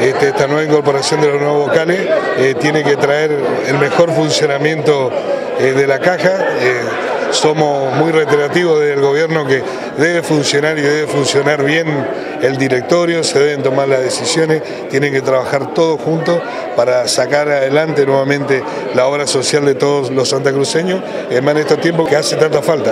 esta nueva incorporación de los nuevos vocales tiene que traer el mejor funcionamiento de la caja. Somos muy reiterativos del gobierno que debe funcionar y debe funcionar bien el directorio, se deben tomar las decisiones, tienen que trabajar todos juntos para sacar adelante nuevamente la obra social de todos los santacruceños, en estos tiempos que hace tanta falta.